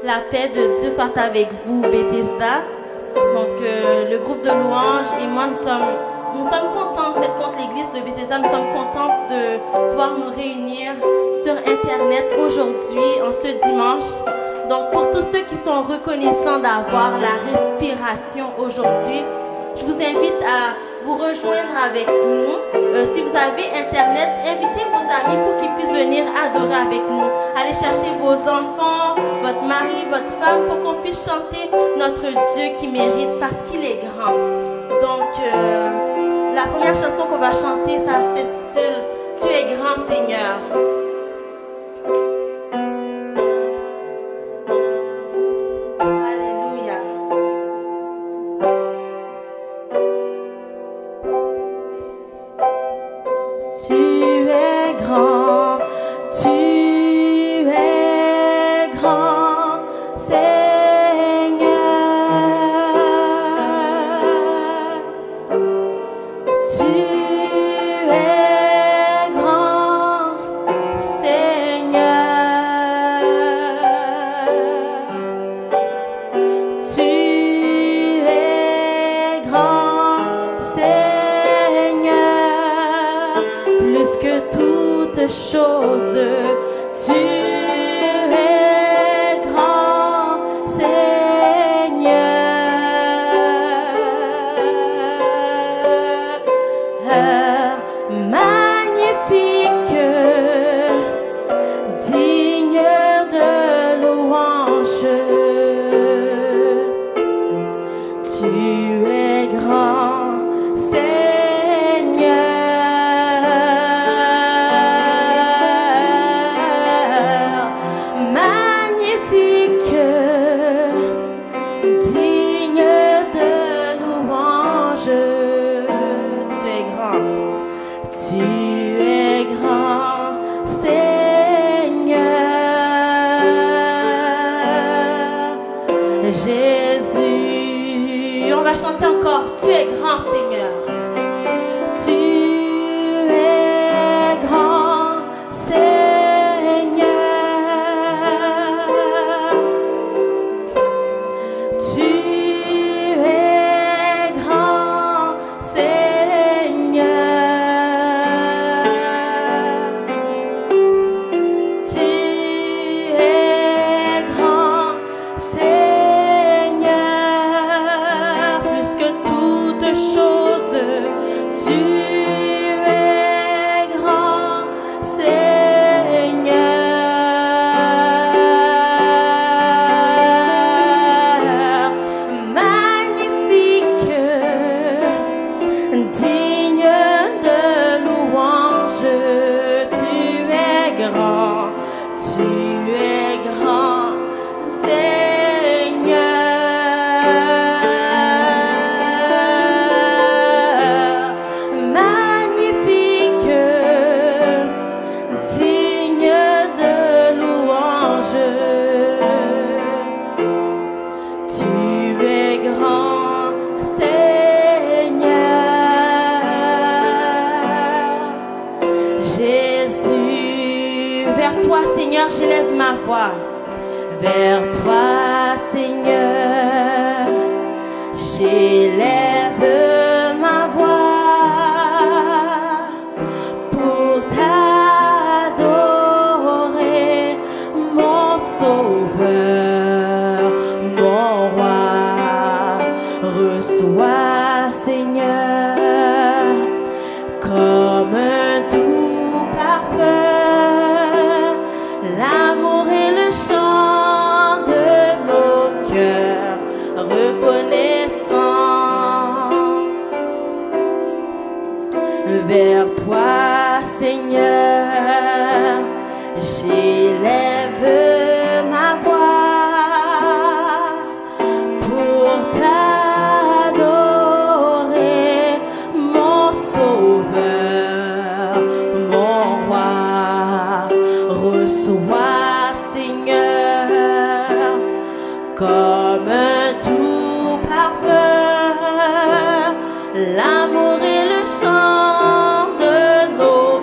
La paix de Dieu soit avec vous, Bethesda. Donc, le groupe de louanges et moi, nous sommes contents, en fait, contre l'église de Bethesda. Nous sommes contents de pouvoir nous réunir sur Internet aujourd'hui, en ce dimanche. Donc, pour tous ceux qui sont reconnaissants d'avoir la respiration aujourd'hui, je vous invite à vous rejoindre avec nous. Si vous avez Internet, invitez vos amis pour qu'ils puissent venir adorer avec nous. Allez chercher vos enfants, votre mari, votre femme, pour qu'on puisse chanter notre Dieu qui mérite parce qu'il est grand. Donc, la première chanson qu'on va chanter, ça s'intitule « Tu es grand, Seigneur ».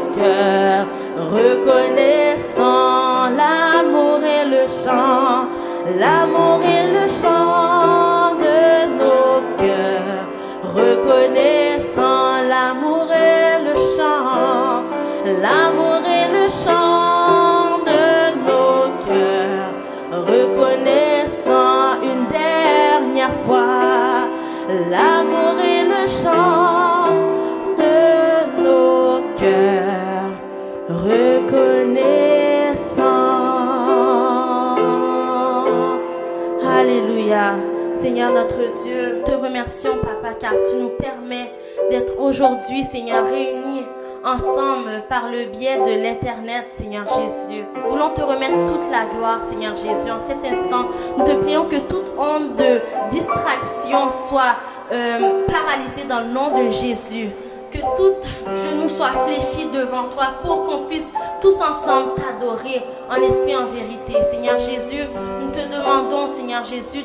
Reconnaissant l'amour et le chant l'amour est le chant de nos cœurs. Reconnaissant, l'amour est le chant, l'amour est le chant de nos cœurs. Reconnaissant une dernière fois, l'amour est le chant de nos cœurs. Reconnaissant. Alléluia. Seigneur notre Dieu, te remercions, Papa, car tu nous permets d'être aujourd'hui, Seigneur, réunis ensemble par le biais de l'Internet, Seigneur Jésus. Nous voulons te remettre toute la gloire, Seigneur Jésus. En cet instant, nous te prions que toute onde de distraction soit paralysée dans le nom de Jésus. Que tout genou soit fléchi devant toi pour qu'on puisse tous ensemble t'adorer en esprit et en vérité. Seigneur Jésus, nous te demandons, Seigneur Jésus,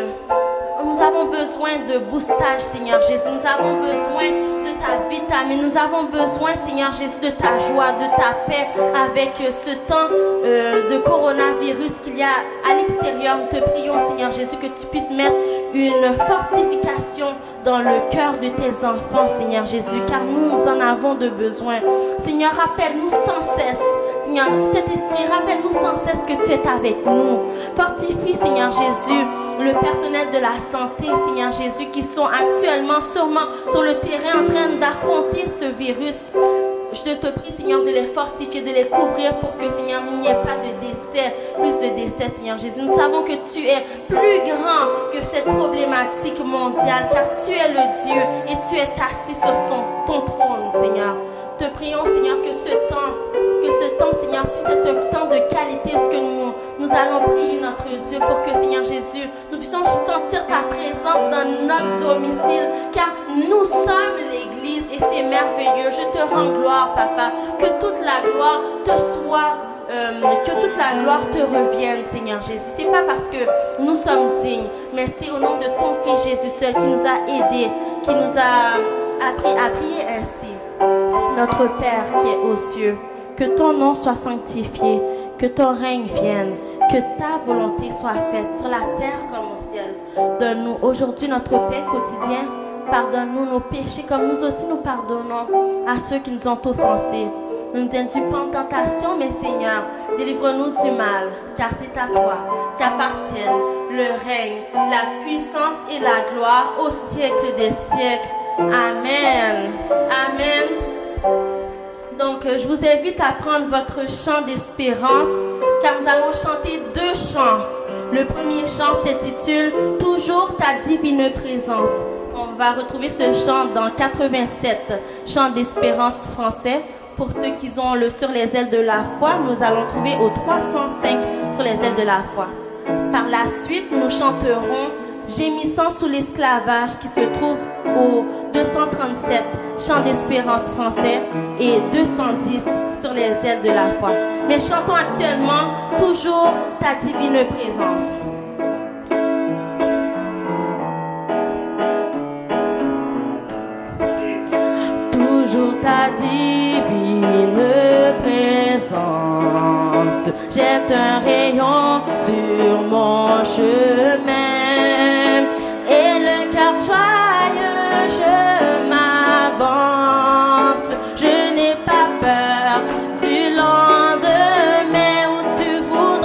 nous avons besoin de boostage, Seigneur Jésus. Nous avons besoin de ta vitamine. Nous avons besoin, Seigneur Jésus, de ta joie, de ta paix avec ce temps de coronavirus qu'il y a à l'extérieur. Nous te prions, Seigneur Jésus, que tu puisses mettre une fortification dans le cœur de tes enfants, Seigneur Jésus, car nous en avons de besoin. Seigneur, rappelle-nous sans cesse, Seigneur, cet esprit, rappelle-nous sans cesse que tu es avec nous. Fortifie, Seigneur Jésus, le personnel de la santé, Seigneur Jésus, qui sont actuellement sûrement sur le terrain en train d'affronter ce virus. Je te prie, Seigneur, de les fortifier, de les couvrir pour que, Seigneur, il n'y ait pas de décès, plus de décès, Seigneur Jésus. Nous savons que tu es plus grand que cette problématique mondiale, car tu es le Dieu et tu es assis sur ton trône, Seigneur. Te prions, Seigneur, que ce temps, Seigneur, puisse être un temps de qualité, ce que nous allons prier notre Dieu pour que, Seigneur Jésus, nous puissions sentir ta présence dans notre domicile, car nous sommes l'Église et c'est merveilleux. Je te rends gloire, Papa, que toute la gloire te soit, que toute la gloire te revienne, Seigneur Jésus. C'est pas parce que nous sommes dignes, mais c'est au nom de ton Fils Jésus seul qui nous a aidés, qui nous a appris à prier ainsi. Notre Père qui est aux cieux, que ton nom soit sanctifié, que ton règne vienne, que ta volonté soit faite sur la terre comme au ciel. Donne-nous aujourd'hui notre pain quotidien. Pardonne-nous nos péchés comme nous aussi nous pardonnons à ceux qui nous ont offensés. Ne nous induis pas en tentation, mais Seigneur, délivre-nous du mal, car c'est à toi qu'appartiennent le règne, la puissance et la gloire au siècle des siècles. Amen. Amen. Donc, je vous invite à prendre votre chant d'espérance, car nous allons chanter 2 chants. Le premier chant s'intitule « Toujours ta divine présence ». On va retrouver ce chant dans 87, chant d'espérance français. Pour ceux qui ont le Sur les ailes de la foi, nous allons trouver au 305 Sur les ailes de la foi. Par la suite, nous chanterons Gémissant sous l'esclavage qui se trouve au 237, chant d'espérance français, et 210 Sur les ailes de la foi. Mais chantons actuellement Toujours ta divine présence. Toujours ta divine présence jette un rayon sur mon chemin et le cœur joyeux je m'avance. Je n'ai pas peur du lendemain où tu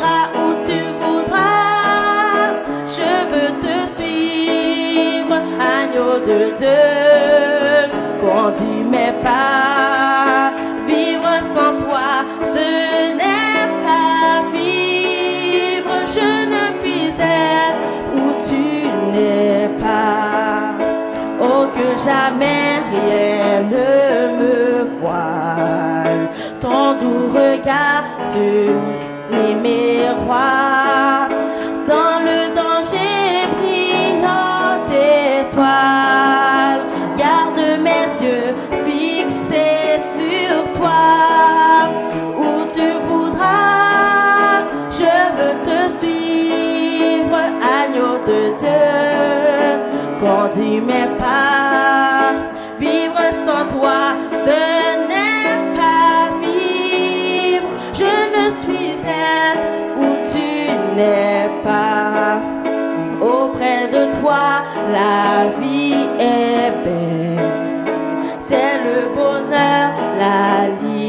voudras. Je veux te suivre, agneau de Dieu. Conduis mes pas, vivre sans toi, ce n'est pas vivre. Je ne puis être où tu n'es pas. Oh, que jamais rien ne me voile. Ton doux regard sur mes miroirs. Dans le danger, brillante étoile. Garde mes yeux fixés sur toi, où tu voudras, je veux te suivre, agneau de Dieu, conduis mes pas, vivre sans toi, ce n'est pas vivre, je ne suis elle où tu n'es pas auprès de toi, la vie est belle. C'est le bonheur, la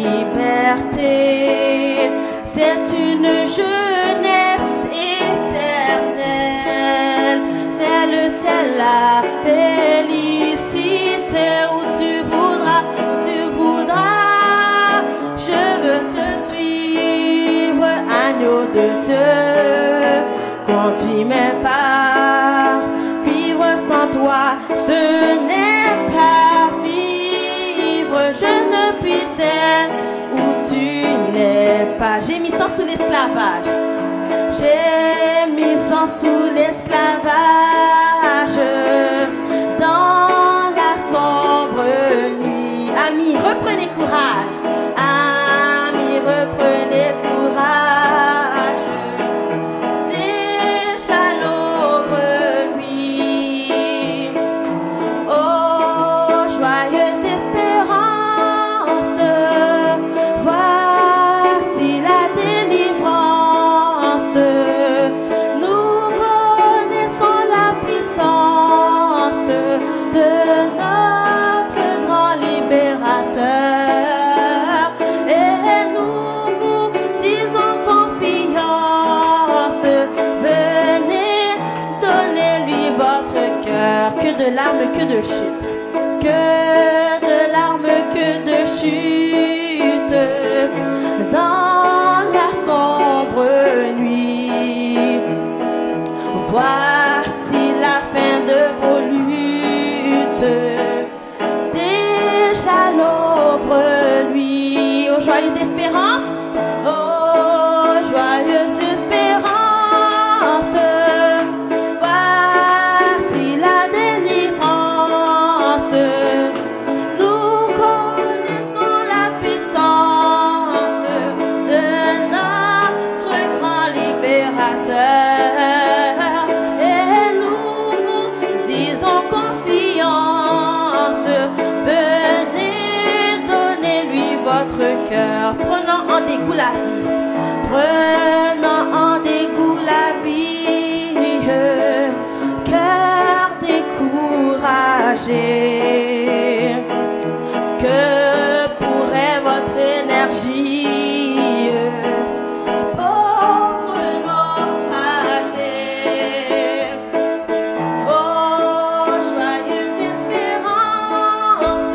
liberté. C'est une jeunesse éternelle. C'est le ciel, la félicité. Où tu voudras, je veux te suivre, agneau de Dieu. Conduis mes pas, vivre sans toi, ce n'est pas vivre. Je ne puis être où tu n'es pas. J'ai mis sang sous l'esclavage. J'ai mis sang sous l'esclavage. Dans la sombre nuit. Amis, reprenez courage. Amis, reprenez courage. Déjà l'aube nuit. Oh, joyeuse espérance. Voici la délivrance. Nous connaissons la puissance de notre grand libérateur. Et nous vous disons confiance. Venez, donnez-lui votre cœur. Que de larmes, que de chute. Que de larmes, que de chute. Dans la sombre nuit. Voici la fin de vos luttes. Déjà l'aube lui. Oh, joyeuse espérance. Oh, joyeuse espérance. Voici la délivrance. Nous connaissons la puissance de notre grand libérateur. Et nous vous disons confiance. Venez, donnez-lui votre cœur. Prenons en dégoût la vie. Prenons en dégoût la vie. Cœur découragé. Que pourrait votre énergie? Pauvre naufragé. Oh, joyeuse espérance.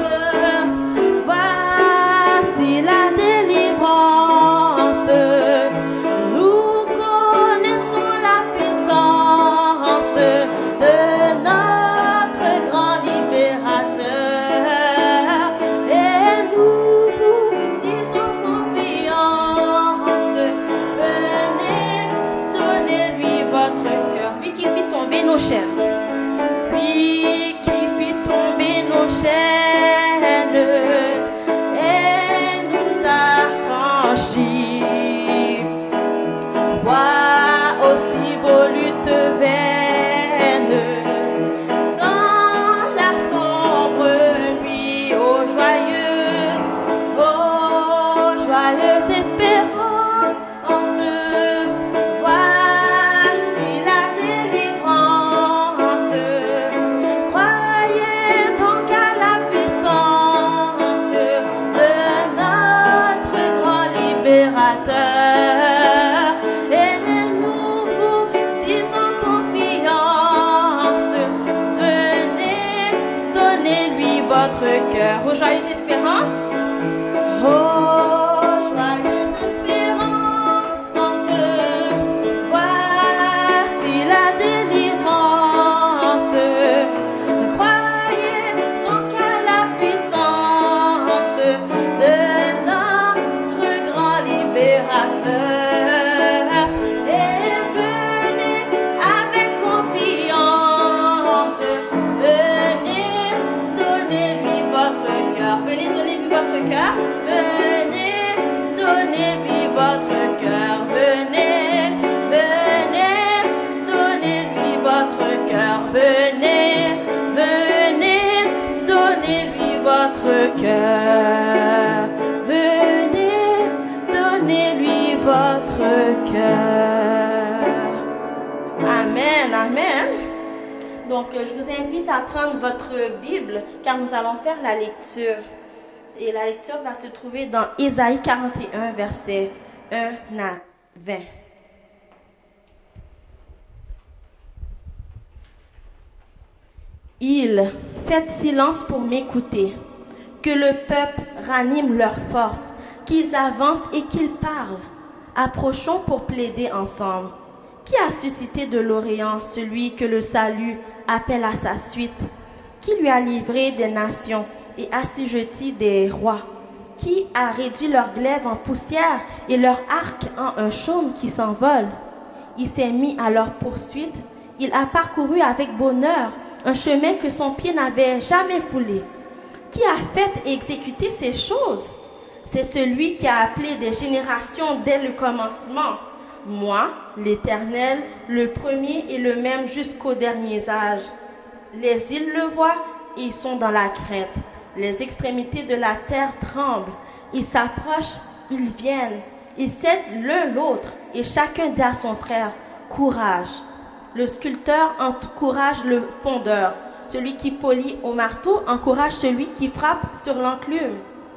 Voici la délivrance. Nous connaissons la puissance de notre grand libérateur. Et nous vous disons confiance. Venez, donnez-lui votre cœur. Lui qui fit tomber nos chaînes. Lui qui fit tomber nos chaînes. Et nous affranchis. Vois aussi vos luttes vaines. Dans la sombre nuit. Oh, joyeuse espérance. Voici la délivrance. Croyez donc à la puissance de notre grand libérateur. Et nous vous disons confiance. Donnez-lui votre cœur. Aux joyeuses espérances. Oh, joyeuse espérance. Voici la délivrance. Croyez donc à la puissance de notre grand libérateur. Et venez avec confiance. Venez, donnez-lui votre cœur. Venez, donnez-lui votre cœur. Venez, donnez-lui votre cœur. Venez, donnez-lui votre cœur. Venez, donnez-lui votre cœur. Venez, donnez-lui votre cœur. Amen, amen. Donc, je vous invite à prendre votre Bible, car nous allons faire la lecture. Et la lecture va se trouver dans Ésaïe 41, versets 1 à 20. Ils, faites silence pour m'écouter, que le peuple ranime leur force, qu'ils avancent et qu'ils parlent. Approchons pour plaider ensemble. Qui a suscité de l'Orient celui que le salut appelle à sa suite? Qui lui a livré des nations et assujetti des rois? Qui a réduit leur glaive en poussière et leur arc en un chaume qui s'envole? Il s'est mis à leur poursuite, il a parcouru avec bonheur un chemin que son pied n'avait jamais foulé. Qui a fait et exécuté ces choses? C'est celui qui a appelé des générations dès le commencement. Moi, l'Éternel, le premier et le même jusqu'aux derniers âges. Les îles le voient et ils sont dans la crainte. Les extrémités de la terre tremblent. Ils s'approchent, ils viennent. Ils cèdent l'un l'autre et chacun dit à son frère, courage. Le sculpteur encourage le fondeur. Celui qui polit au marteau encourage celui qui frappe sur l'enclume.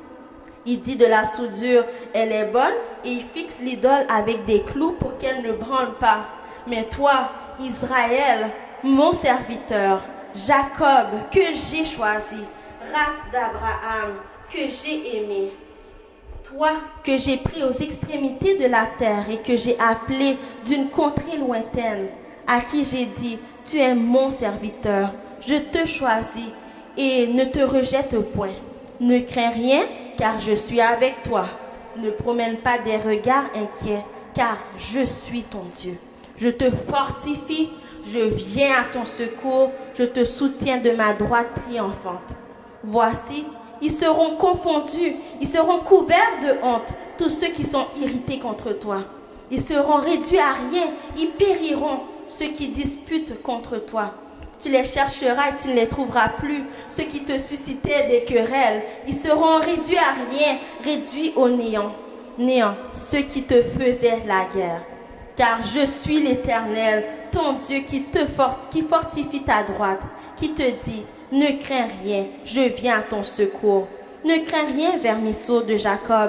Il dit de la soudure, elle est bonne, et il fixe l'idole avec des clous pour qu'elle ne branle pas. Mais toi, Israël, mon serviteur, Jacob, que j'ai choisi, race d'Abraham, que j'ai aimé, toi que j'ai pris aux extrémités de la terre et que j'ai appelé d'une contrée lointaine, à qui j'ai dit, tu es mon serviteur, je te choisis et ne te rejette point. Ne crains rien, car je suis avec toi. Ne promène pas des regards inquiets, car je suis ton Dieu. Je te fortifie, je viens à ton secours, je te soutiens de ma droite triomphante. Voici, ils seront confondus, ils seront couverts de honte, tous ceux qui sont irrités contre toi. Ils seront réduits à rien, ils périront, ceux qui disputent contre toi. Tu les chercheras et tu ne les trouveras plus. Ceux qui te suscitaient des querelles, ils seront réduits à rien, réduits au néant. Néant, ceux qui te faisaient la guerre. Car je suis l'Éternel, ton Dieu qui fortifie ta droite, qui te dit, ne crains rien, je viens à ton secours. Ne crains rien, vermisseau de Jacob,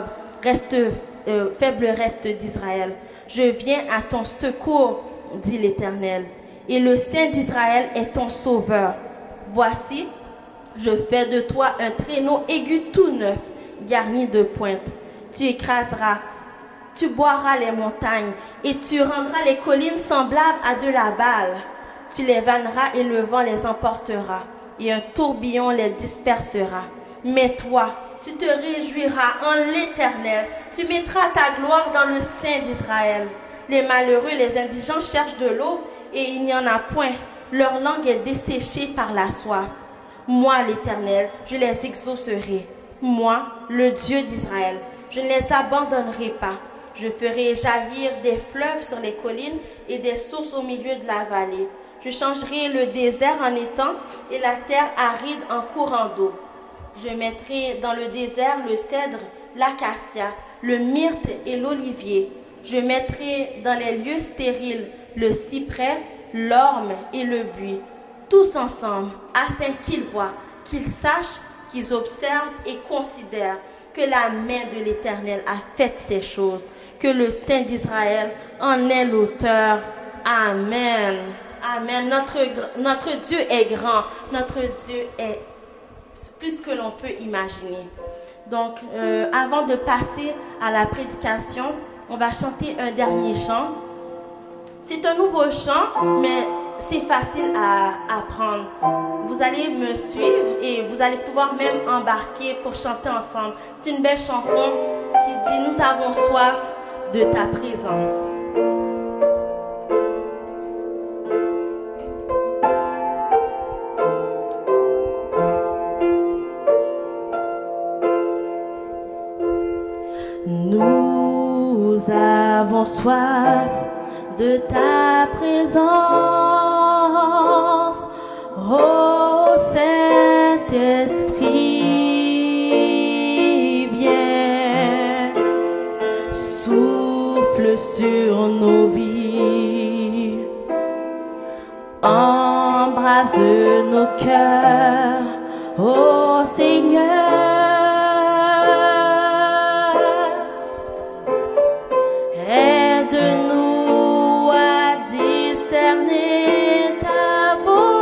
faible reste d'Israël. Je viens à ton secours, dit l'Éternel. Et le Saint d'Israël est ton sauveur. Voici, je fais de toi un traîneau aigu tout neuf, garni de pointes. Tu écraseras, tu boiras les montagnes, et tu rendras les collines semblables à de la balle. Tu les vanneras et le vent les emportera, et un tourbillon les dispersera. Mais toi, tu te réjouiras en l'Éternel, tu mettras ta gloire dans le Saint d'Israël. Les malheureux, les indigents cherchent de l'eau, et il n'y en a point. Leur langue est desséchée par la soif. Moi, l'Éternel, je les exaucerai. Moi, le Dieu d'Israël, je ne les abandonnerai pas. Je ferai jaillir des fleuves sur les collines et des sources au milieu de la vallée. Je changerai le désert en étang et la terre aride en courant d'eau. Je mettrai dans le désert le cèdre, l'acacia, le myrte et l'olivier. Je mettrai dans les lieux stériles le cyprès, l'orme et le buis, tous ensemble, afin qu'ils voient, qu'ils sachent, qu'ils observent et considèrent que la main de l'Éternel a fait ces choses, que le Saint d'Israël en est l'auteur. Amen. Amen. Notre Dieu est grand. Notre Dieu est plus que l'on peut imaginer. Donc, avant de passer à la prédication, on va chanter un dernier chant. C'est un nouveau chant, mais c'est facile à apprendre. Vous allez me suivre et vous allez pouvoir même embarquer pour chanter ensemble. C'est une belle chanson qui dit « Nous avons soif de ta présence ». Nous avons soif de ta présence, ô Saint-Esprit, viens, souffle sur nos vies, embrase nos cœurs, ô Seigneur. Aide-nous à discerner ta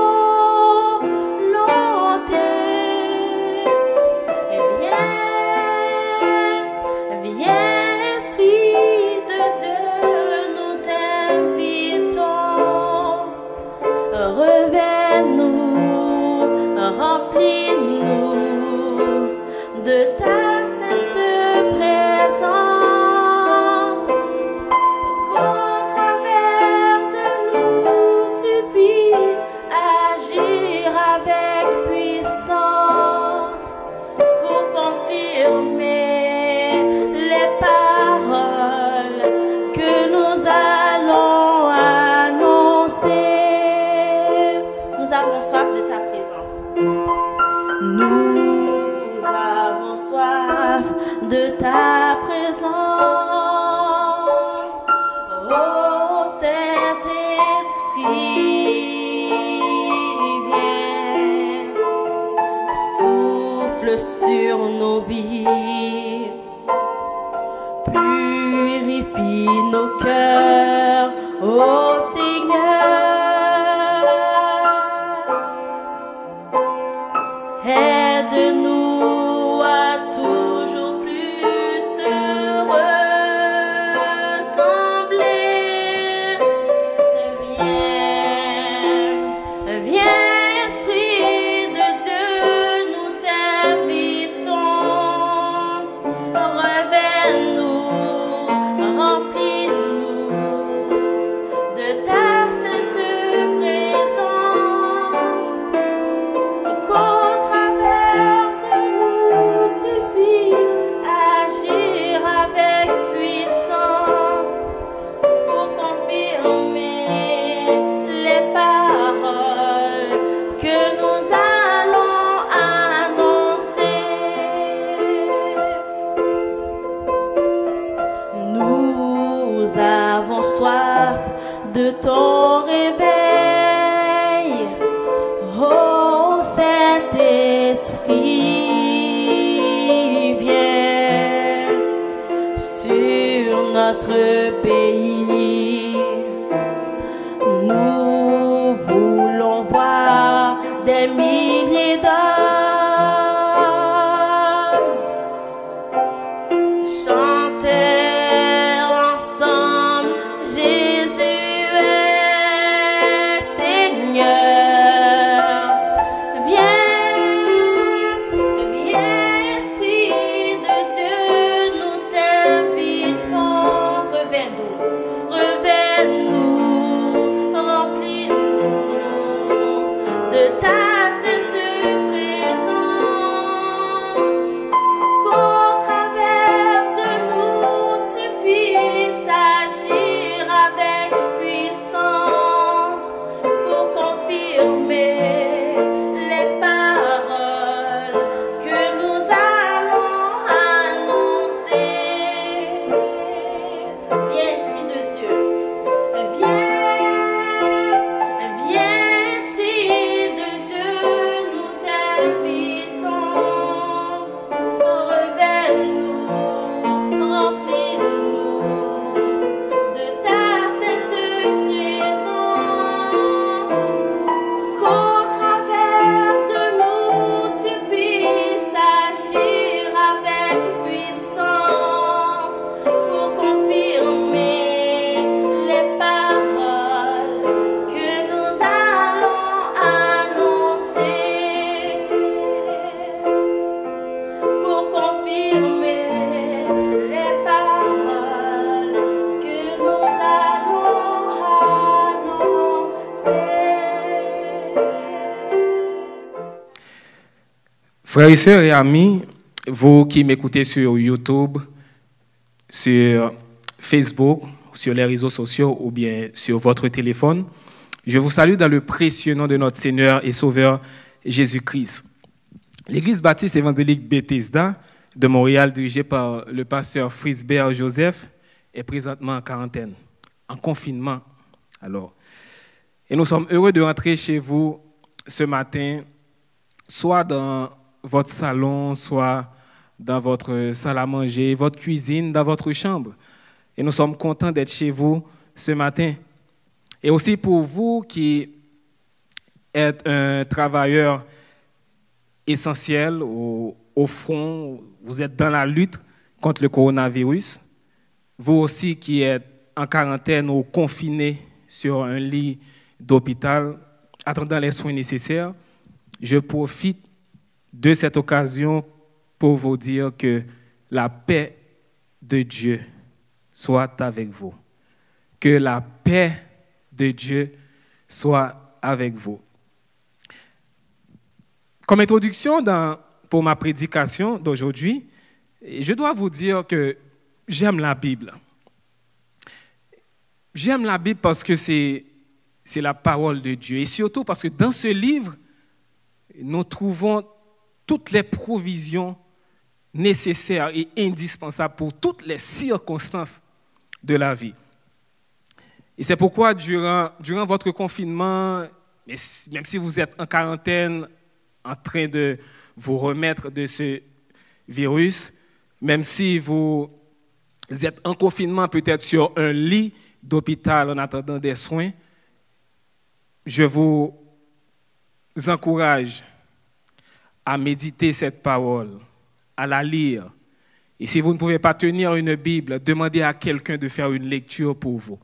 volonté. Et viens, Esprit de Dieu, nous t'invitons. Revêt-nous, remplis-nous de ta sainte présence. Qu'au travers de nous, tu puisses agir avec puissance pour confirmer les paroles que nous allons annoncer. Nous avons soif de ta présence. Nous avons soif de ta présence. Ô Saint-Esprit, viens, souffle sur nos vies, purifie nos cœurs, ô Seigneur. Aide-nous à toujours plus te ressembler. Viens, Esprit de Dieu, nous t'invitons. Revêt-nous, remplis-nous de ta sainte présence. Qu'au travers de nous, tu puisses agir avec puissance pour confirmer les paroles que nous allons annoncer. Nous avons soif de ton réveil, ô Saint-Esprit, viens sur notre pays. Nous voulons voir des milliers d'hommes chanter ensemble, Jésus est Seigneur. Viens, Esprit de Dieu, nous t'invitons. Revêt-nous, remplis-nous de ta sainte présence. Qu'au travers de nous, tu puisses agir avec puissance pour confirmer les paroles que nous allons annoncer. Viens, Esprit de Dieu. Viens, Esprit de Dieu, nous t'invitons. Revêt-nous, remplis-nous de ta sainte présence. Qu'au travers de nous, tu puisses agir avec puissance pour confirmer les paroles que nous allons annoncer. Pour confirmer les paroles que nous allons annoncer. Frères et sœurs et amis, vous qui m'écoutez sur YouTube, sur Facebook, sur les réseaux sociaux ou bien sur votre téléphone, je vous salue dans le précieux nom de notre Seigneur et Sauveur Jésus-Christ. L'Église baptiste évangélique Bethesda de Montréal, dirigée par le pasteur Frisbert Joseph, est présentement en quarantaine, en confinement. Alors, Et nous sommes heureux de rentrer chez vous ce matin, soit dans votre salon, soit dans votre salle à manger, votre cuisine, dans votre chambre. Et nous sommes contents d'être chez vous ce matin. Et aussi pour vous qui êtes un travailleur essentiel au front, vous êtes dans la lutte contre le coronavirus. Vous aussi qui êtes en quarantaine ou confiné sur un lit d'hôpital, attendant les soins nécessaires, je profite de cette occasion pour vous dire que la paix de Dieu soit avec vous. Que la paix de Dieu soit avec vous. Comme introduction pour ma prédication d'aujourd'hui, je dois vous dire que j'aime la Bible. J'aime la Bible parce que c'est la parole de Dieu. Et surtout parce que dans ce livre, nous trouvons toutes les provisions nécessaires et indispensables pour toutes les circonstances de la vie. Et c'est pourquoi, durant votre confinement, même si vous êtes en quarantaine, en train de vous remettre de ce virus, même si vous êtes en confinement peut-être sur un lit d'hôpital en attendant des soins, je vous encourage à méditer cette parole, à la lire. Et si vous ne pouvez pas tenir une Bible, demandez à quelqu'un de faire une lecture pour vous.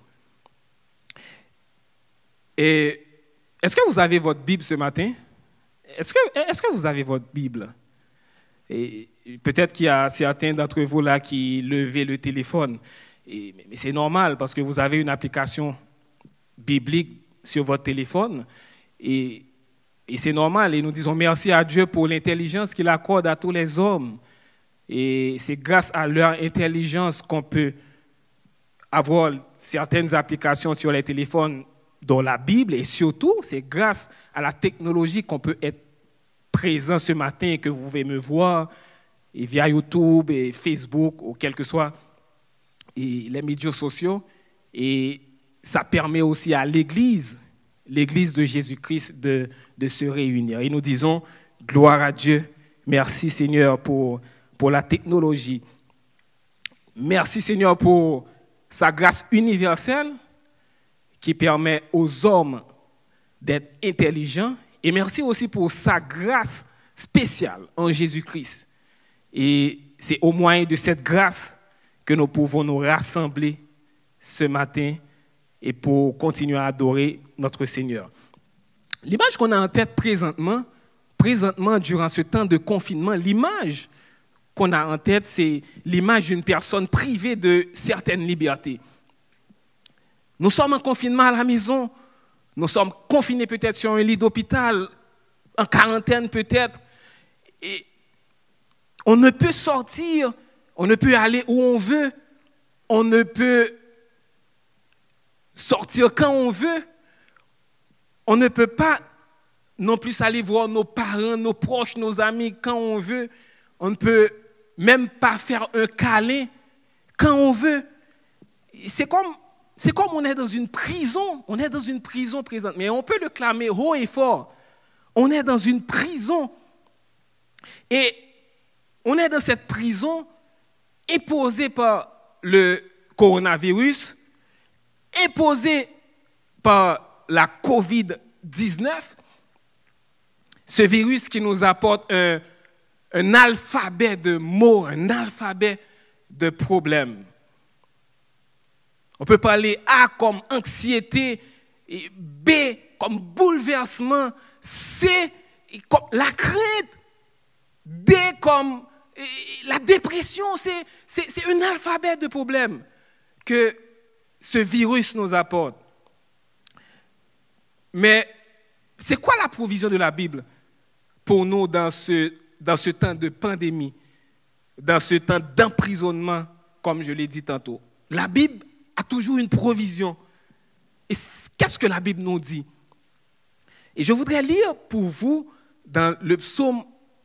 Et est-ce que vous avez votre Bible ce matin? Est-ce que vous avez votre Bible? Et peut-être qu'il y a certains d'entre vous là qui levaient le téléphone. Mais c'est normal parce que vous avez une application biblique sur votre téléphone. Et c'est normal. Et nous disons merci à Dieu pour l'intelligence qu'il accorde à tous les hommes. Et c'est grâce à leur intelligence qu'on peut avoir certaines applications sur les téléphones, dont la Bible. Et surtout, c'est grâce à la technologie qu'on peut être présent ce matin et que vous pouvez me voir et via YouTube et Facebook ou quel que soit et les médias sociaux. Et ça permet aussi à l'Église de Jésus-Christ de se réunir. Et nous disons gloire à Dieu. Merci Seigneur pour la technologie. Merci Seigneur pour sa grâce universelle qui permet aux hommes d'être intelligents. Et merci aussi pour sa grâce spéciale en Jésus-Christ. Et c'est au moyen de cette grâce que nous pouvons nous rassembler ce matin et pour continuer à adorer notre Seigneur. L'image qu'on a en tête présentement durant ce temps de confinement, l'image qu'on a en tête, c'est l'image d'une personne privée de certaines libertés. Nous sommes en confinement à la maison, nous sommes confinés peut-être sur un lit d'hôpital, en quarantaine peut-être, et on ne peut sortir, on ne peut aller où on veut, on ne peut sortir quand on veut, on ne peut pas non plus aller voir nos parents, nos proches, nos amis quand on veut, on ne peut même pas faire un câlin quand on veut. C'est comme on est dans une prison, présente, mais on peut le clamer haut et fort. On est dans une prison et on est dans cette prison imposée par le coronavirus, imposée par la COVID-19, ce virus qui nous apporte un alphabet de mots, un alphabet de problèmes. On peut parler A comme anxiété, B comme bouleversement, C comme la crainte, D comme la dépression. C'est un alphabet de problèmes que ce virus nous apporte. Mais c'est quoi la provision de la Bible pour nous dans ce temps de pandémie, dans ce temps d'emprisonnement, comme je l'ai dit tantôt? La Bible a toujours une provision. Et qu'est-ce que la Bible nous dit? Et je voudrais lire pour vous dans le psaume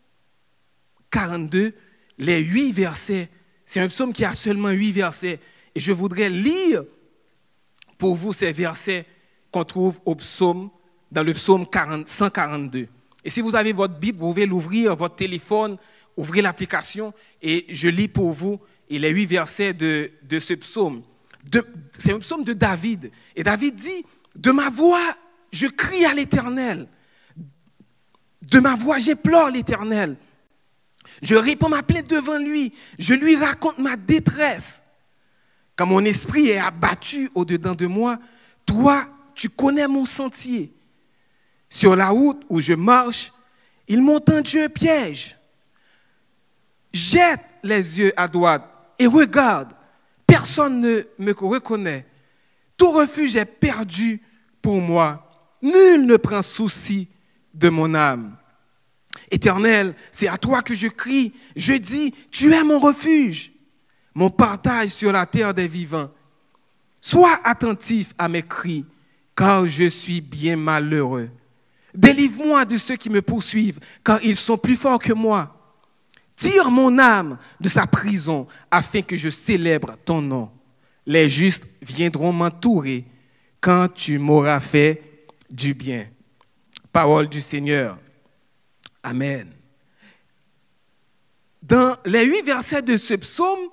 42, les 8 versets. C'est un psaume qui a seulement 8 versets. Et je voudrais lire pour vous ces versets qu'on trouve dans le psaume 142. Et si vous avez votre Bible, vous pouvez l'ouvrir, votre téléphone, ouvrez l'application et je lis pour vous les 8 versets de ce psaume. C'est un psaume de David. Et David dit, de ma voix, je crie à l'Éternel. De ma voix, j'implore l'Éternel. Je réponds ma plainte devant lui. Je lui raconte ma détresse. Quand mon esprit est abattu au-dedans de moi, toi, tu connais mon sentier. Sur la route où je marche, ils m'ont tendu un piège. Jette les yeux à droite et regarde. Personne ne me reconnaît. Tout refuge est perdu pour moi. Nul ne prend souci de mon âme. Éternel, c'est à toi que je crie. Je dis, tu es mon refuge, mon partage sur la terre des vivants. Sois attentif à mes cris, car je suis bien malheureux. Délivre-moi de ceux qui me poursuivent, car ils sont plus forts que moi. Tire mon âme de sa prison, afin que je célèbre ton nom. Les justes viendront m'entourer quand tu m'auras fait du bien. Parole du Seigneur. Amen. Dans les 8 versets de ce psaume,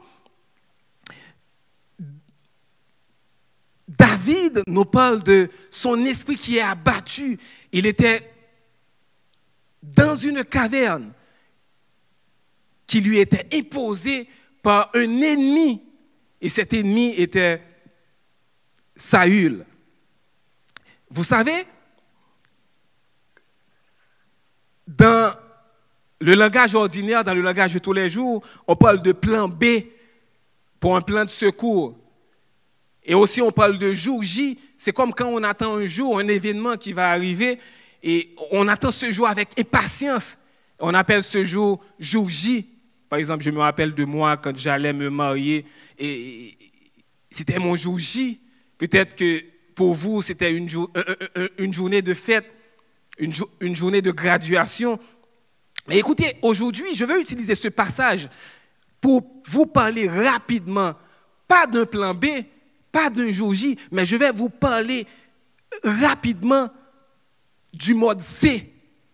David nous parle de son esprit qui est abattu. Il était dans une caverne qui lui était imposée par un ennemi. Et cet ennemi était Saül. Vous savez, dans le langage ordinaire, dans le langage de tous les jours, on parle de plan B pour un plan de secours. Et aussi, on parle de jour J. C'est comme quand on attend un jour, un événement qui va arriver, et on attend ce jour avec impatience. On appelle ce jour J. Par exemple, je me rappelle de moi quand j'allais me marier, et c'était mon jour J. Peut-être que pour vous, c'était une journée de fête, une journée de graduation. Mais écoutez, aujourd'hui, je vais utiliser ce passage pour vous parler rapidement, pas d'un plan B, pas d'un jour J, mais je vais vous parler rapidement du mode C.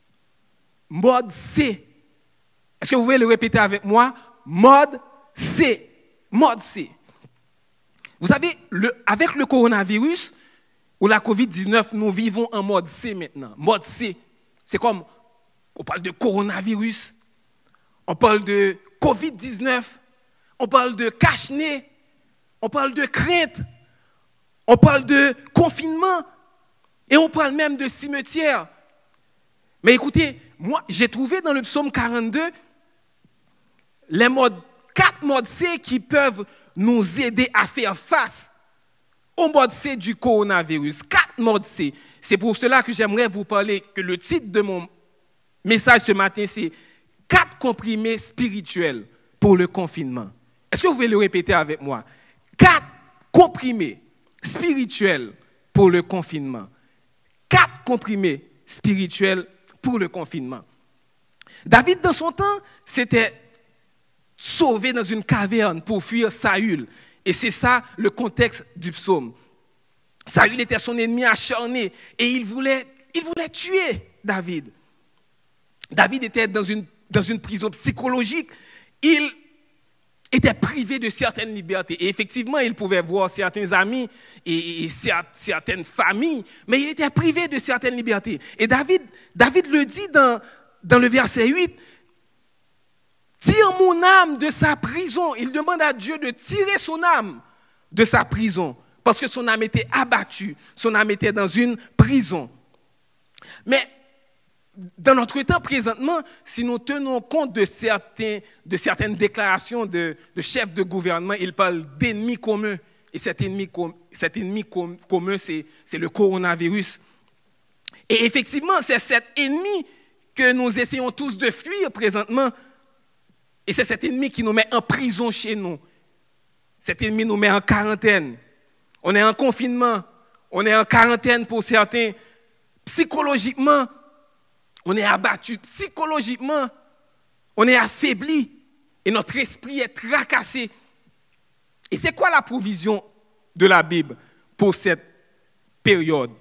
Mode C. Est-ce que vous pouvez le répéter avec moi? Mode C. Mode C. Vous savez, avec le coronavirus ou la COVID-19, nous vivons en mode C maintenant. Mode C. C'est comme, on parle de coronavirus, on parle de COVID-19, on parle de cache-nez, on parle de crainte, on parle de confinement et on parle même de cimetière. Mais écoutez, moi, j'ai trouvé dans le psaume 42 les 4 modes C qui peuvent nous aider à faire face au mode C du coronavirus. 4 modes C. C'est pour cela que j'aimerais vous parler, que le titre de mon message ce matin, c'est 4 comprimés spirituels pour le confinement. Est-ce que vous pouvez le répéter avec moi? 4 comprimés spirituels pour le confinement. 4 comprimés spirituels pour le confinement. David, dans son temps, s'était sauvé dans une caverne pour fuir Saül. Et c'est ça le contexte du psaume. Saül était son ennemi acharné et il voulait tuer David. David était dans une prison psychologique. Il était privé de certaines libertés. Et effectivement, il pouvait voir certains amis et certaines familles, mais il était privé de certaines libertés. Et David le dit dans le verset 8, « Tire mon âme de sa prison ». Il demande à Dieu de tirer son âme de sa prison, parce que son âme était abattue, son âme était dans une prison. Mais dans notre temps présentement, si nous tenons compte de certaines déclarations de chefs de gouvernement, ils parlent d'ennemis communs. Et cet ennemi commun, c'est le coronavirus. Et effectivement, c'est cet ennemi que nous essayons tous de fuir présentement. Et c'est cet ennemi qui nous met en prison chez nous. Cet ennemi nous met en quarantaine. On est en confinement. On est en quarantaine pour certains. Psychologiquement, on est abattu. Psychologiquement, on est affaibli. Et notre esprit est tracassé. Et c'est quoi la provision de la Bible pour cette période?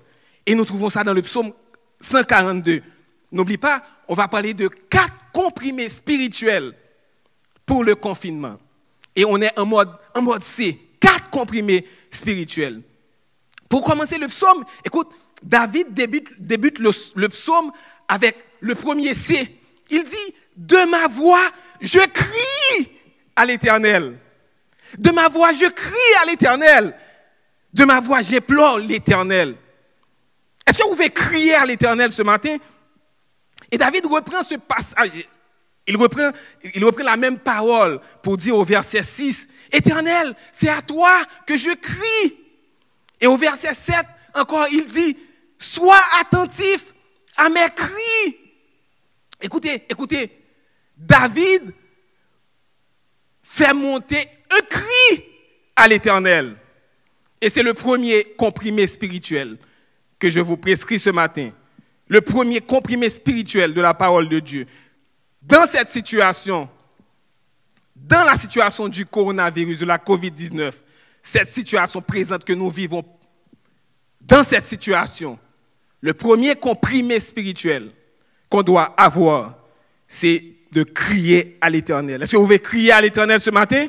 Et nous trouvons ça dans le psaume 142. N'oublie pas, on va parler de 4 comprimés spirituels pour le confinement. Et on est en mode C, 4 comprimés spirituels. Pour commencer le psaume, écoute, David débute le psaume avec le premier C. Il dit, de ma voix, je crie à l'Éternel. De ma voix, je crie à l'Éternel. De ma voix, j'implore l'Éternel. Est-ce que vous pouvez crier à l'Éternel ce matin? Et David reprend ce passage. Il reprend la même parole pour dire au verset 6, Éternel, c'est à toi que je crie. Et au verset 7, encore, il dit, sois attentif à mes cris. Écoutez, David fait monter un cri à l'Éternel. Et c'est le premier comprimé spirituel que je vous prescris ce matin. Le premier comprimé spirituel de la parole de Dieu. Dans cette situation, dans la situation du coronavirus, de la COVID-19, cette situation présente que nous vivons, dans cette situation, le premier comprimé spirituel qu'on doit avoir, c'est de crier à l'Éternel. Est-ce que vous pouvez crier à l'Éternel ce matin?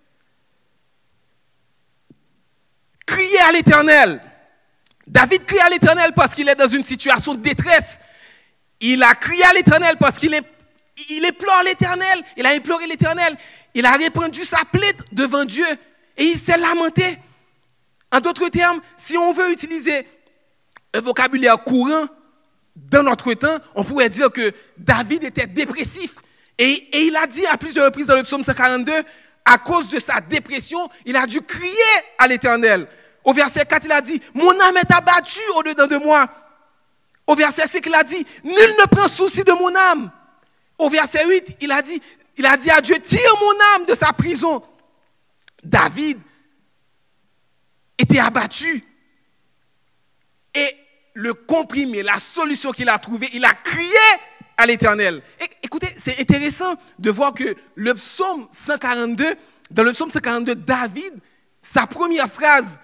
Crier à l'Éternel. David crie à l'Éternel parce qu'il est dans une situation de détresse. Il a crié à l'Éternel parce qu'il implore l'Éternel. Il a imploré l'Éternel. Il a répandu sa plainte devant Dieu et il s'est lamenté. En d'autres termes, si on veut utiliser un vocabulaire courant dans notre temps, on pourrait dire que David était dépressif. Et il a dit à plusieurs reprises dans le psaume 142, à cause de sa dépression, il a dû crier à l'Éternel. Au verset 4, il a dit, mon âme est abattue au-dedans de moi. Au verset 5, il a dit, nul ne prend souci de mon âme. Au verset 8, il a dit à Dieu, tire mon âme de sa prison. David était abattu. Et le comprimé, la solution qu'il a trouvée, il a crié à l'Éternel. Écoutez, c'est intéressant de voir que le psaume 142, dans le psaume 142, David, sa première phrase,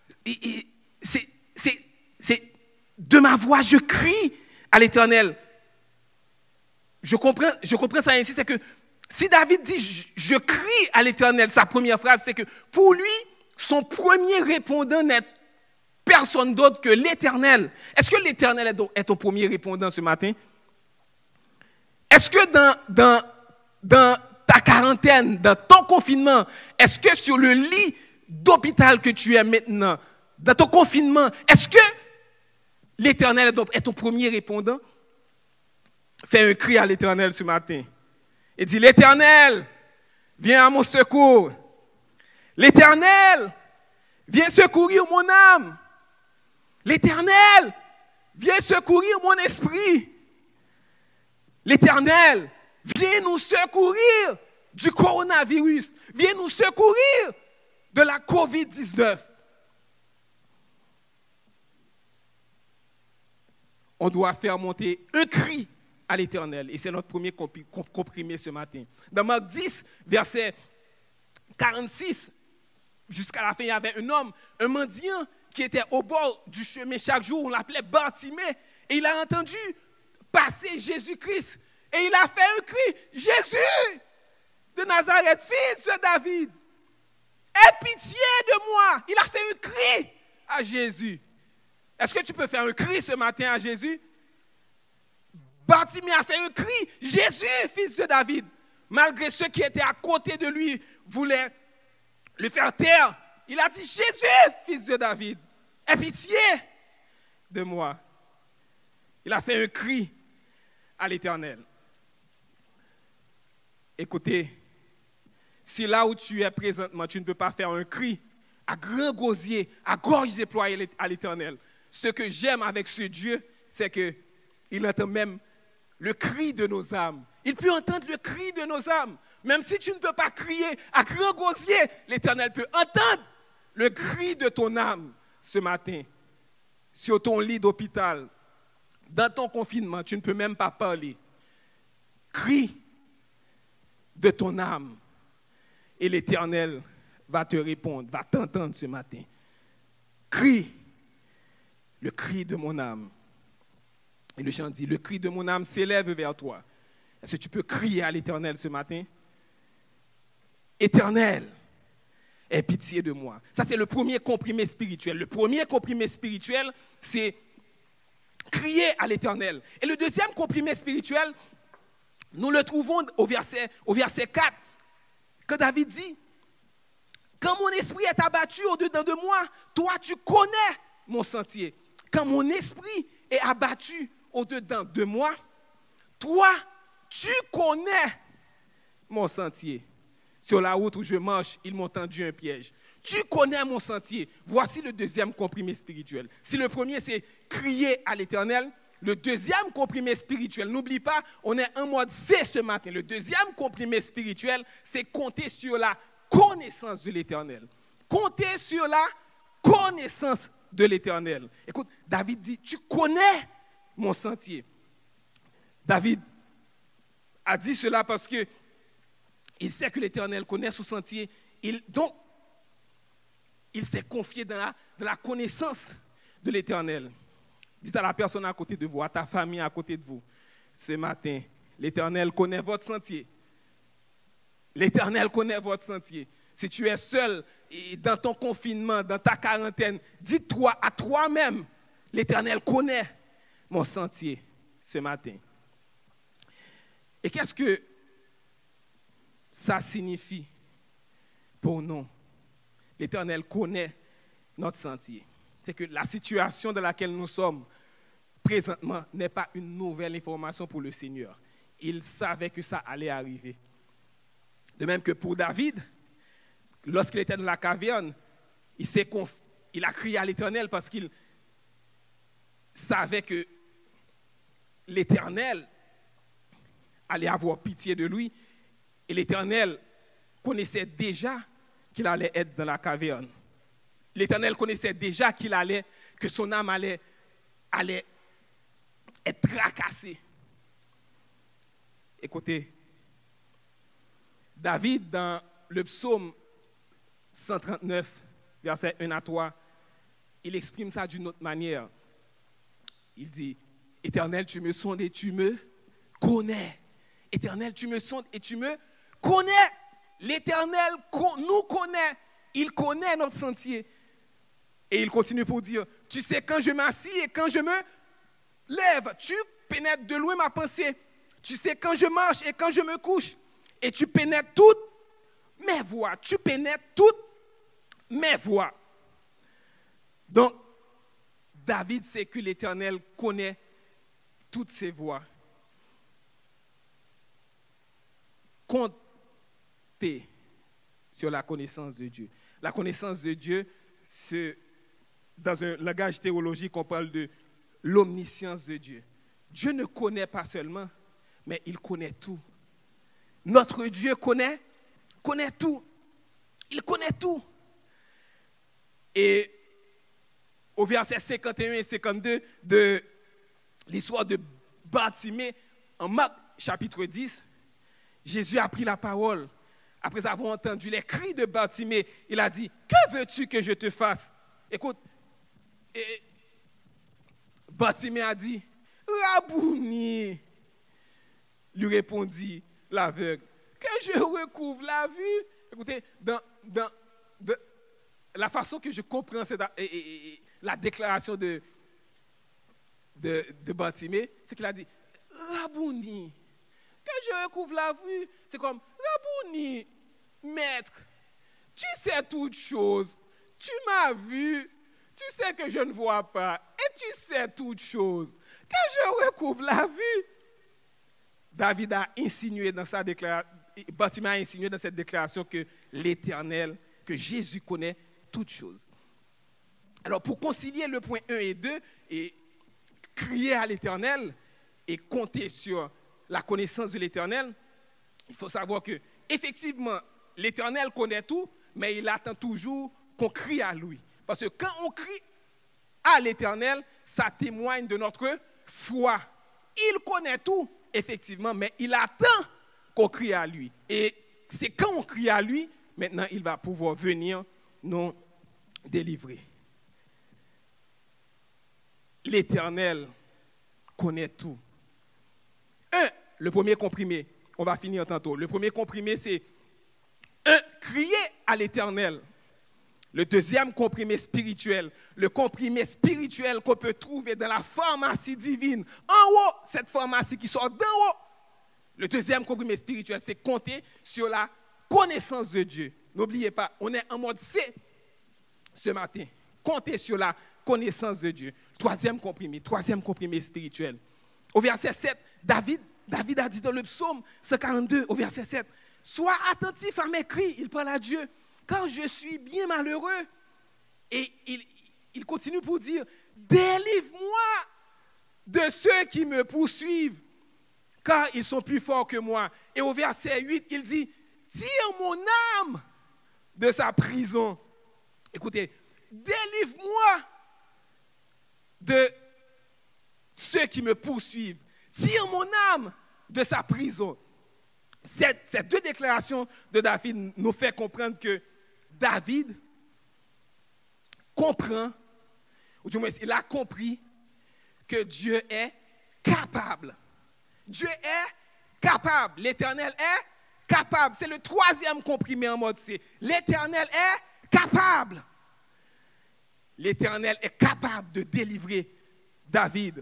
c'est de ma voix, je crie à l'Éternel. Je comprends ça ainsi, c'est que si David dit je crie à l'Éternel, sa première phrase, c'est que pour lui, son premier répondant n'est personne d'autre que l'Éternel. Est-ce que l'Éternel est ton premier répondant ce matin? Est-ce que dans ta quarantaine, dans ton confinement, est-ce que sur le lit d'hôpital que tu es maintenant, dans ton confinement, est-ce que l'Éternel est ton premier répondant? Fais un cri à l'Éternel ce matin. Et dis, l'Éternel, viens à mon secours. L'Éternel, viens secourir mon âme. L'Éternel, viens secourir mon esprit. L'Éternel, viens nous secourir du coronavirus. Viens nous secourir de la COVID-19. On doit faire monter un cri à l'Éternel. Et c'est notre premier comprimé ce matin. Dans Marc 10, verset 46, jusqu'à la fin, il y avait un homme, un mendiant, qui était au bord du chemin chaque jour. On l'appelait Bartimée. Et il a entendu passer Jésus-Christ. Et il a fait un cri, Jésus de Nazareth, fils de David, aie pitié de moi. Il a fait un cri à Jésus. Est-ce que tu peux faire un cri ce matin à Jésus? Bartimée a fait un cri, Jésus, fils de David. Malgré ceux qui étaient à côté de lui voulaient le faire taire, il a dit, Jésus, fils de David, aie pitié de moi. Il a fait un cri à l'Éternel. Écoutez, si là où tu es présentement, tu ne peux pas faire un cri à grand gosier, à gorge déployée à l'Éternel, ce que j'aime avec ce Dieu, c'est qu'il entend même le cri de nos âmes. Il peut entendre le cri de nos âmes. Même si tu ne peux pas crier à grand gosier, l'Éternel peut entendre le cri de ton âme ce matin. Sur ton lit d'hôpital, dans ton confinement, tu ne peux même pas parler. Crie de ton âme et l'Éternel va te répondre, va t'entendre ce matin. Crie. le cri de mon âme. Et le chant dit, le cri de mon âme s'élève vers toi. Est-ce que tu peux crier à l'Éternel ce matin? Éternel, aie pitié de moi. Ça, c'est le premier comprimé spirituel. Le premier comprimé spirituel, c'est crier à l'Éternel. Et le deuxième comprimé spirituel, nous le trouvons au verset 4, quand David dit, quand mon esprit est abattu au-dedans de moi, toi, tu connais mon sentier. Quand mon esprit est abattu au-dedans de moi, toi, tu connais mon sentier. Sur la route où je marche, ils m'ont tendu un piège. Tu connais mon sentier. Voici le deuxième comprimé spirituel. Si le premier, c'est crier à l'Éternel, le deuxième comprimé spirituel, n'oublie pas, on est en mode C ce matin. Le deuxième comprimé spirituel, c'est compter sur la connaissance de l'Éternel. Compter sur la connaissance de l'Éternel. Écoute, David dit, tu connais mon sentier. David a dit cela parce que il sait que l'Éternel connaît son sentier. Donc, il s'est confié dans la connaissance de l'Éternel. Dites à la personne à côté de vous, à ta famille à côté de vous, ce matin, l'Éternel connaît votre sentier. L'Éternel connaît votre sentier. Si tu es seul et dans ton confinement, dans ta quarantaine, dis-toi à toi-même, l'Éternel connaît mon sentier ce matin. Et qu'est-ce que ça signifie pour nous? L'Éternel connaît notre sentier. C'est que la situation dans laquelle nous sommes présentement n'est pas une nouvelle information pour le Seigneur. Il savait que ça allait arriver. De même que pour David, lorsqu'il était dans la caverne, il a crié à l'Éternel parce qu'il savait que l'Éternel allait avoir pitié de lui. Et l'Éternel connaissait déjà qu'il allait être dans la caverne. L'Éternel connaissait déjà que son âme allait être tracassée. Écoutez, David, dans le psaume 139, versets 1 à 3, il exprime ça d'une autre manière. Il dit, Éternel, tu me sondes et tu me connais. Éternel, tu me sondes et tu me connais. L'Éternel nous connaît. Il connaît notre sentier. Et il continue pour dire, tu sais quand je m'assis et quand je me lève, tu pénètres de loin ma pensée. Tu sais quand je marche et quand je me couche. Et tu pénètres toutes mes voies. Tu pénètres toutes mes voies. Donc, David sait que l'Éternel connaît toutes ses voies. Comptez sur la connaissance de Dieu. La connaissance de Dieu, dans un langage théologique, on parle de l'omniscience de Dieu. Dieu ne connaît pas seulement, mais il connaît tout. Notre Dieu connaît tout. Il connaît tout. Et au verset 51 et 52 de l'histoire de Bartimée, en Marc chapitre 10, Jésus a pris la parole. Après avoir entendu les cris de Bartimée, il a dit, que veux-tu que je te fasse? Écoute, Bartimée a dit, Rabouni, lui répondit l'aveugle, que je recouvre la vue. Écoutez, dans la façon que je comprends la déclaration de Bartimée, c'est qu'il a dit, Rabouni, que je recouvre la vue. C'est comme, Rabouni, maître, tu sais toutes choses, tu m'as vu, tu sais que je ne vois pas, et tu sais toutes choses, que je recouvre la vue. David a insinué dans sa déclaration, Bartimée a insinué dans cette déclaration que l'Éternel, que Jésus connaît toutes choses. Alors pour concilier le point 1 et 2, et crier à l'Éternel et compter sur la connaissance de l'Éternel, il faut savoir que effectivement l'Éternel connaît tout, mais il attend toujours qu'on crie à lui. Parce que quand on crie à l'Éternel, ça témoigne de notre foi. Il connaît tout, effectivement, mais il attend qu'on crie à lui. Et c'est quand on crie à lui, maintenant il va pouvoir venir nous délivrer. l'Éternel connaît tout. Le premier comprimé, on va finir tantôt. Le premier comprimé, c'est crier à l'Éternel. Le deuxième comprimé spirituel, le comprimé spirituel qu'on peut trouver dans la pharmacie divine. En haut, cette pharmacie qui sort d'en haut. Le deuxième comprimé spirituel, c'est compter sur la connaissance de Dieu. N'oubliez pas, on est en mode C ce matin. Compter sur la connaissance de Dieu. Troisième comprimé spirituel. Au verset 7, David a dit dans le psaume 142, au verset 7, « Sois attentif à mes cris, il parle à Dieu, quand je suis bien malheureux. » Et il continue pour dire, « Délivre-moi de ceux qui me poursuivent, car ils sont plus forts que moi. » Et au verset 8, il dit, « Tire mon âme de sa prison. » Écoutez, délivre-moi de ceux qui me poursuivent. Tire mon âme de sa prison. Ces deux déclarations de David nous font comprendre que David comprend, ou du moins il a compris que Dieu est capable. Dieu est capable. L'Éternel est capable. C'est le troisième comprimé en mode C. L'Éternel est capable. L'Éternel est capable de délivrer David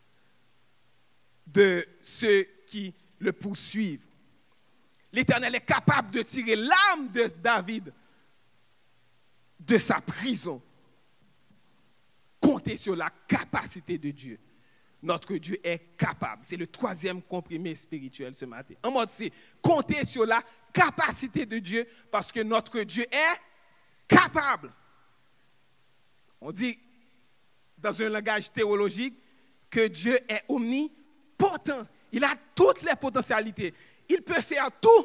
de ceux qui le poursuivent. L'Éternel est capable de tirer l'âme de David de sa prison. Comptez sur la capacité de Dieu. Notre Dieu est capable. C'est le troisième comprimé spirituel ce matin. En mode C, comptez sur la capacité de Dieu parce que notre Dieu est capable. On dit dans un langage théologique que Dieu est omnipotent. Il a toutes les potentialités. Il peut faire tout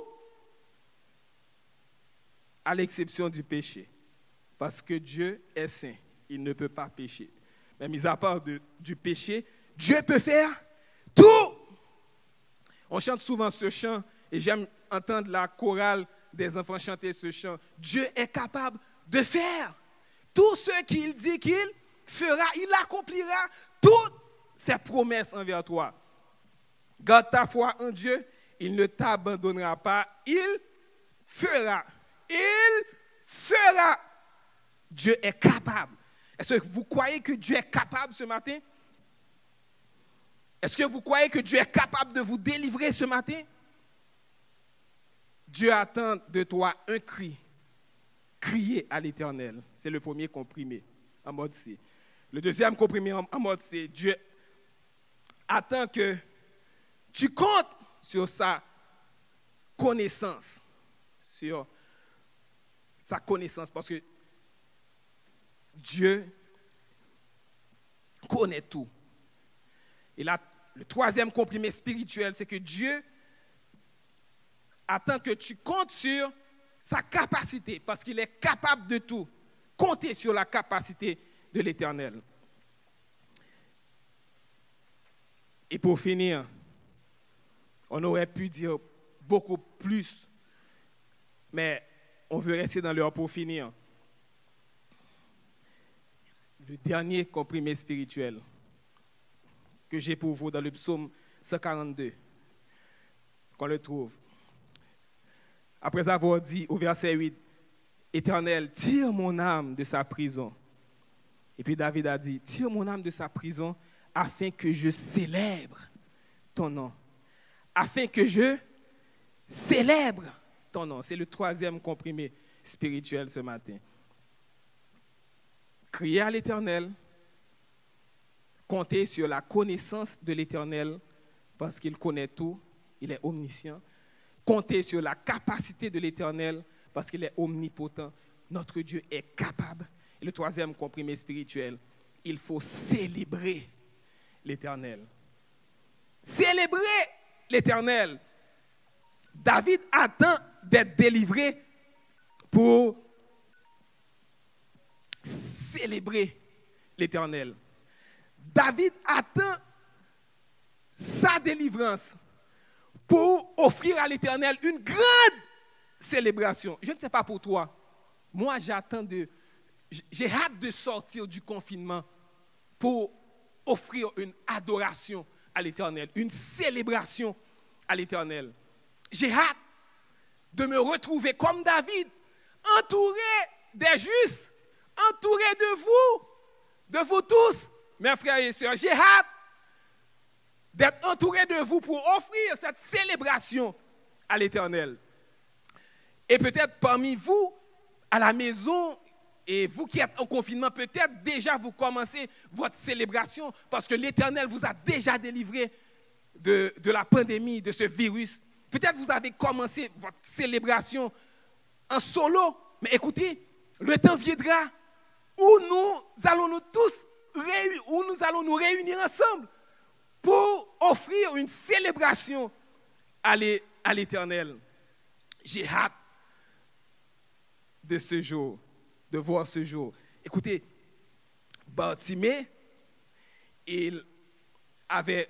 à l'exception du péché. Parce que Dieu est saint. Il ne peut pas pécher. Mais mis à part du péché, Dieu peut faire tout. On chante souvent ce chant et j'aime entendre la chorale des enfants chanter ce chant. Dieu est capable de faire tout ce qu'il dit qu'il fera. Il accomplira toutes ses promesses envers toi. Garde ta foi en Dieu. Il ne t'abandonnera pas. Il fera. Il fera. Dieu est capable. Est-ce que vous croyez que Dieu est capable ce matin? Est-ce que vous croyez que Dieu est capable de vous délivrer ce matin? Dieu attend de toi un cri. Crier à l'Éternel. C'est le premier comprimé en mode C. Le deuxième comprimé en mode C, Dieu attend que tu comptes sur sa connaissance. Sur sa connaissance. Parce que Dieu connaît tout. Et là, le troisième comprimé spirituel, c'est que Dieu attend que tu comptes sur sa capacité, parce qu'il est capable de tout. Comptez sur la capacité de l'Éternel. Et pour finir, on aurait pu dire beaucoup plus, mais on veut rester dans l'heure pour finir. Le dernier comprimé spirituel que j'ai pour vous dans le psaume 142, qu'on le trouve. Après avoir dit au verset 8, « Éternel, tire mon âme de sa prison. » Et puis David a dit, « Tire mon âme de sa prison afin que je célèbre ton nom. » Afin que je célèbre ton nom. C'est le troisième comprimé spirituel ce matin. Crier à l'Éternel, compter sur la connaissance de l'Éternel parce qu'il connaît tout, il est omniscient. Compter sur la capacité de l'Éternel parce qu'il est omnipotent. Notre Dieu est capable. Et le troisième comprimé spirituel, il faut célébrer l'Éternel. Célébrer l'Éternel. David attend d'être délivré pour célébrer l'Éternel. David attend sa délivrance pour offrir à l'Éternel une grande célébration. Je ne sais pas pour toi. Moi, j'ai hâte de sortir du confinement pour offrir une adoration à l'Éternel, une célébration à l'Éternel. J'ai hâte de me retrouver comme David, entouré des justes, entouré de vous tous, mes frères et sœurs. J'ai hâte d'être entouré de vous pour offrir cette célébration à l'Éternel. Et peut-être parmi vous, à la maison, et vous qui êtes en confinement, peut-être déjà vous commencez votre célébration parce que l'Éternel vous a déjà délivré de la pandémie, de ce virus. Peut-être vous avez commencé votre célébration en solo, mais écoutez, le temps viendra où nous allons nous réunir ensemble pour offrir une célébration à l'Éternel. J'ai hâte de ce jour, de voir ce jour. Écoutez, Bartimée, il avait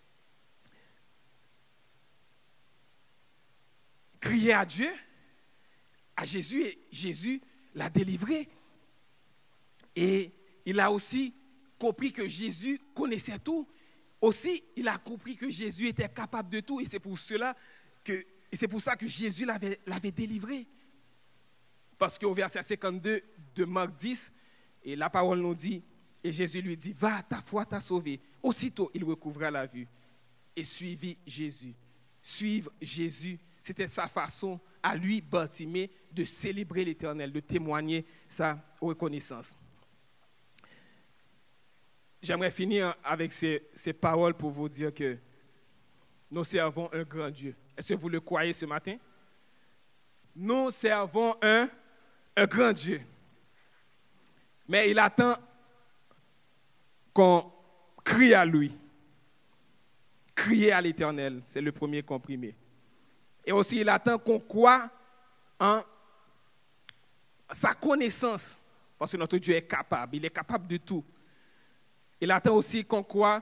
crié à Dieu, à Jésus, et Jésus l'a délivré. Et il a aussi compris que Jésus connaissait tout. Aussi, il a compris que Jésus était capable de tout. Et c'est pour ça que Jésus l'avait délivré. Parce qu'au verset 52 de Marc 10, et la parole nous dit, et Jésus lui dit, va, ta foi t'a sauvé. Aussitôt, il recouvra la vue et suivit Jésus. Suivre Jésus, c'était sa façon à lui, Bartimée, de célébrer l'Éternel, de témoigner sa reconnaissance. J'aimerais finir avec ces paroles pour vous dire que nous servons un grand Dieu. Est-ce que vous le croyez ce matin? Nous servons un grand Dieu. Mais il attend qu'on crie à lui. Crier à l'Éternel, c'est le premier comprimé. Et aussi, il attend qu'on croie en sa connaissance. Parce que notre Dieu est capable, il est capable de tout. Il attend aussi qu'on croie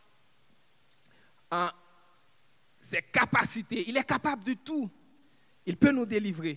en ses capacités. Il est capable de tout. Il peut nous délivrer.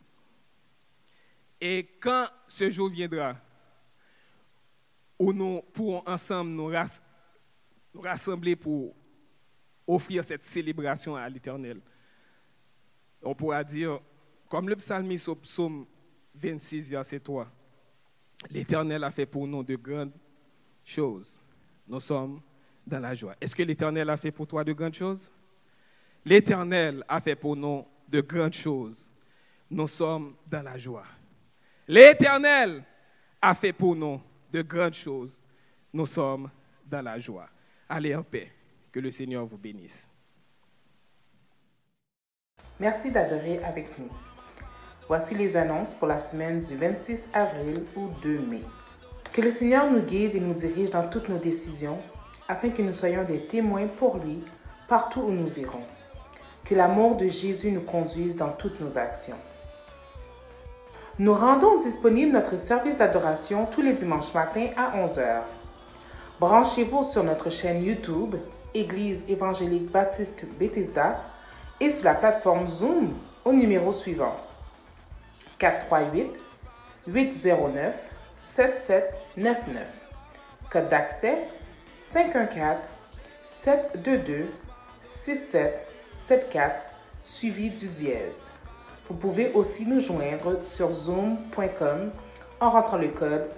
Et quand ce jour viendra, où nous pourrons ensemble nous rassembler pour offrir cette célébration à l'Éternel, on pourra dire, comme le psalmiste au psaume 26, verset 3, l'Éternel a fait pour nous de grandes choses. Nous sommes dans la joie. Est-ce que l'Éternel a fait pour toi de grandes choses? L'Éternel a fait pour nous de grandes choses. Nous sommes dans la joie. L'Éternel a fait pour nous de grandes choses. Nous sommes dans la joie. Allez en paix. Que le Seigneur vous bénisse. Merci d'adorer avec nous. Voici les annonces pour la semaine du 26 avril au 2 mai. Que le Seigneur nous guide et nous dirige dans toutes nos décisions, afin que nous soyons des témoins pour lui partout où nous irons. Que l'amour de Jésus nous conduise dans toutes nos actions. Nous rendons disponible notre service d'adoration tous les dimanches matins à 11h. Branchez-vous sur notre chaîne YouTube, Église évangélique baptiste Bethesda, et sur la plateforme Zoom au numéro suivant 438-809-7799. Code d'accès 514-722-6774 suivi du dièse. Vous pouvez aussi nous joindre sur zoom.com en rentrant le code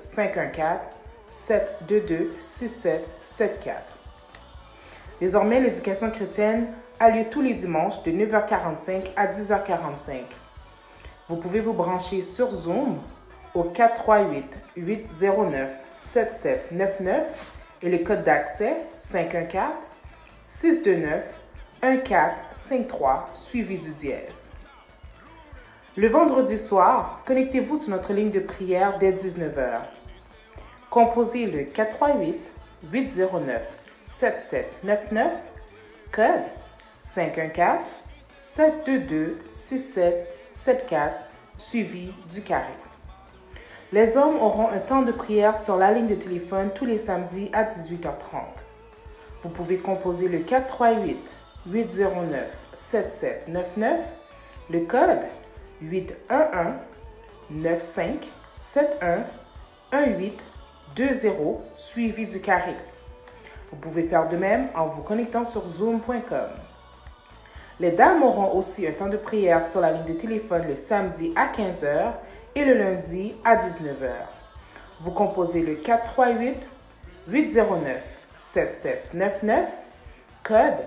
514-722-6774. Désormais, l'éducation chrétienne a lieu tous les dimanches de 9h45 à 10h45. Vous pouvez vous brancher sur Zoom au 438-809-7799 et le code d'accès 514-629-1453 suivi du dièse. Le vendredi soir, connectez-vous sur notre ligne de prière dès 19h. Composez le 438-809-7799, code 514-722-6774, suivi du carré. Les hommes auront un temps de prière sur la ligne de téléphone tous les samedis à 18h30. Vous pouvez composer le 438-809-7799, le code 811-9571-1820, suivi du carré. Vous pouvez faire de même en vous connectant sur zoom.com. Les dames auront aussi un temps de prière sur la ligne de téléphone le samedi à 15h et le lundi à 19h. Vous composez le 438-809-7799, code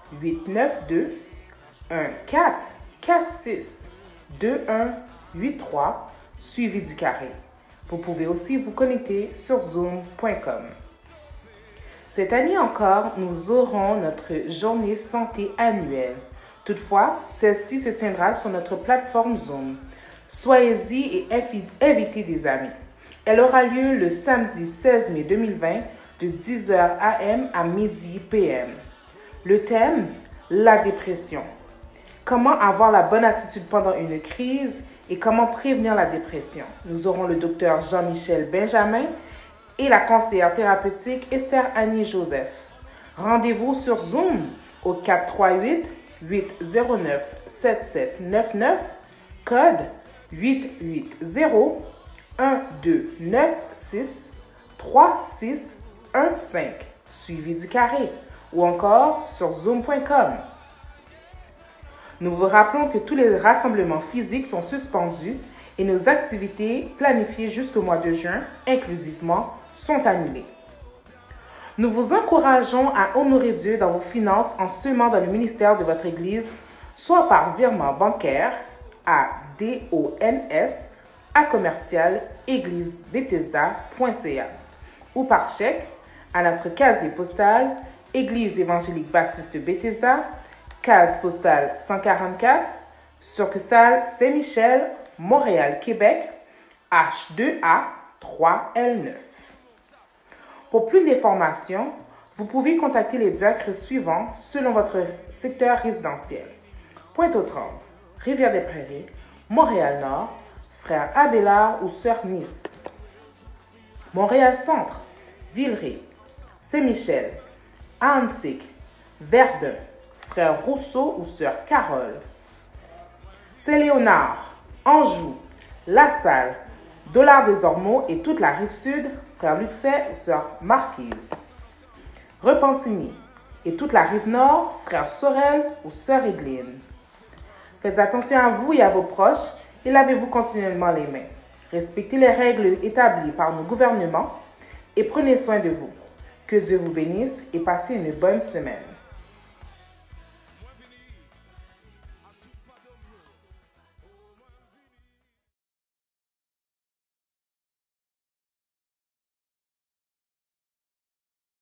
892-1446-2183, suivi du carré. Vous pouvez aussi vous connecter sur zoom.com. Cette année encore, nous aurons notre journée santé annuelle. Toutefois, celle-ci se tiendra sur notre plateforme Zoom. Soyez-y et invitez des amis. Elle aura lieu le samedi 16 mai 2020 de 10h AM à midi PM. Le thème, la dépression. Comment avoir la bonne attitude pendant une crise et comment prévenir la dépression. Nous aurons le docteur Jean-Michel Benjamin et la conseillère thérapeutique Esther Annie Joseph. Rendez-vous sur Zoom au 438-809-7799, code 880-1296-3615, suivi du carré, ou encore sur zoom.com. Nous vous rappelons que tous les rassemblements physiques sont suspendus et nos activités planifiées jusqu'au mois de juin, inclusivement, sont annulées. Nous vous encourageons à honorer Dieu dans vos finances en semant dans le ministère de votre Église, soit par virement bancaire à dons@églisebethesda.ca ou par chèque à notre casier postal Église évangélique baptiste Bethesda, case postale 144, succursale Saint-Michel, Montréal, Québec, H2A 3L9. Pour plus d'informations, vous pouvez contacter les diacres suivants selon votre secteur résidentiel. Pointe-aux-Trembles, Rivière-des-Prairies, Montréal-Nord, Frère Abélard ou Sœur Nice. Montréal-Centre, Villeray, Saint-Michel, Ahuntsic, Verdun, Frère Rousseau ou Sœur Carole. Saint-Léonard, Anjou, La Salle, Dollard-des-Ormeaux et toute la Rive-Sud, Frère Luxet ou Sœur Marquise. Repentigny et toute la Rive-Nord, Frère Sorel ou Sœur Egline. Faites attention à vous et à vos proches et lavez-vous continuellement les mains. Respectez les règles établies par nos gouvernements et prenez soin de vous. Que Dieu vous bénisse et passez une bonne semaine.